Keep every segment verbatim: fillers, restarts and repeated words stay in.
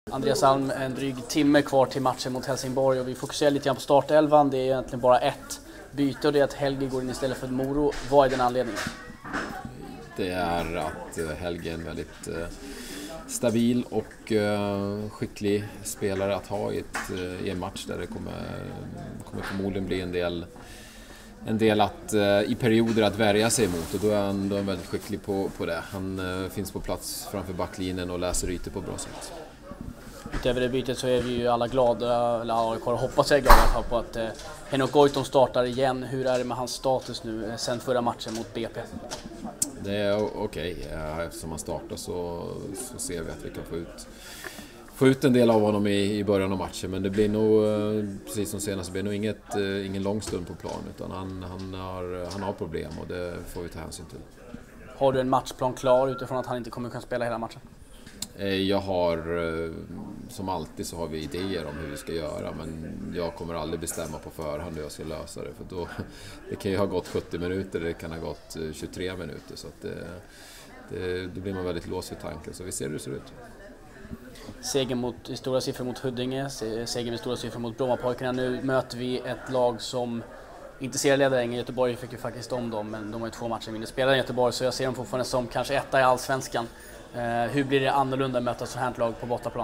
Andreas Alm, en dryg timme kvar till matchen mot Helsingborg och vi fokuserar lite grann på startelvan. Det är egentligen bara ett byte och det är att Helge går in istället för Moro. Vad är den anledningen? Det är att Helge är en väldigt stabil och skicklig spelare att ha i, ett, i en match där det kommer, kommer förmodligen bli en del en del att i perioder att värja sig emot, och då är han, då är han väldigt skicklig på, på det. Han finns på plats framför backlinjen och läser ytor på bra sätt. Utöver det bytet så är vi ju alla glada, eller A I K hoppas jag är glada på att eh, Henok Goitom startar igen. Hur är det med hans status nu sen förra matchen mot B P? Det är okej. Okay. Eftersom han startar så, så ser vi att vi kan få ut, få ut en del av honom i, i början av matchen. Men det blir nog, precis som senast, det blir nog inget, ingen lång stund på plan, utan han, han, har, han har problem och det får vi ta hänsyn till. Har du en matchplan klar utifrån att han inte kommer kunna spela hela matchen? Jag har, som alltid så har vi idéer om hur vi ska göra, men jag kommer aldrig bestämma på förhand hur jag ska lösa det, för då, det kan ju ha gått sjuttio minuter, det kan ha gått tjugotre minuter, så att det, det, då blir man väldigt låst vid tanken, så vi ser hur det ser ut. Seger mot, i stora siffror mot Huddinge, seger med stora siffror mot Brommapojkarna. Nu möter vi ett lag som inte ser ledaren. Göteborg fick ju faktiskt om dem, men de har ju två matcher mindre spelare i Göteborg, så jag ser dem fortfarande som kanske etta i Allsvenskan. Eh, hur blir det annorlunda att möta så här lag på bortaplan?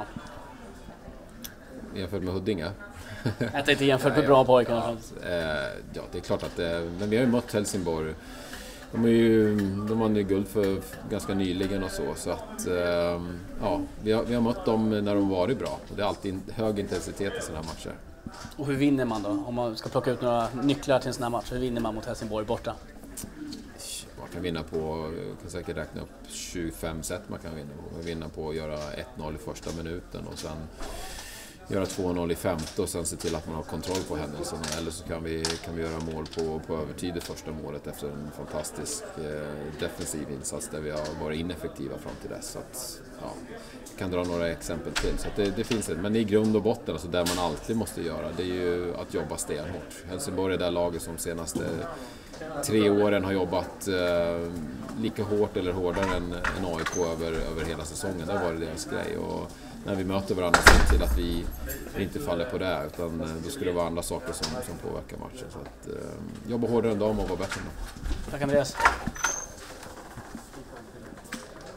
Jämfört med Huddinge? Jag tänkte inte jämfört med Brommapojkarna. Ja, ja, det är klart att det, men vi har ju mött Helsingborg. De är ju, de vann ju guld för ganska nyligen och så, så att ja, vi har, vi har mött dem när de varit bra. Det är alltid hög intensitet i sådana här matcher. Och hur vinner man då? Om man ska plocka ut några nycklar till en sån här match, hur vinner man mot Helsingborg borta? Man kan vinna på, jag kan säkert räkna upp tjugofem sätt man kan vinna på. Man kan vinna på att göra ett noll i första minuten och sen göra två noll i femte och sen se till att man har kontroll på händelserna. Eller så kan vi, kan vi göra mål på, på övertid i första målet efter en fantastisk eh, defensiv insats där vi har varit ineffektiva fram till dess. Så att, ja, jag kan dra några exempel till. Så att det, det finns ett, men i grund och botten, alltså det man alltid måste göra, det är ju att jobba stenhårt. Helsingborg är det laget som senaste tre åren har jobbat eh, lika hårt eller hårdare än, än A I K över, över hela säsongen. Det har varit deras grej, och när vi möter varandra så till att vi, vi inte faller på det, utan då skulle det vara andra saker som, som påverkar matchen. Så att eh, jobba hårdare än dem och vara bättre än dem. Tack Andreas.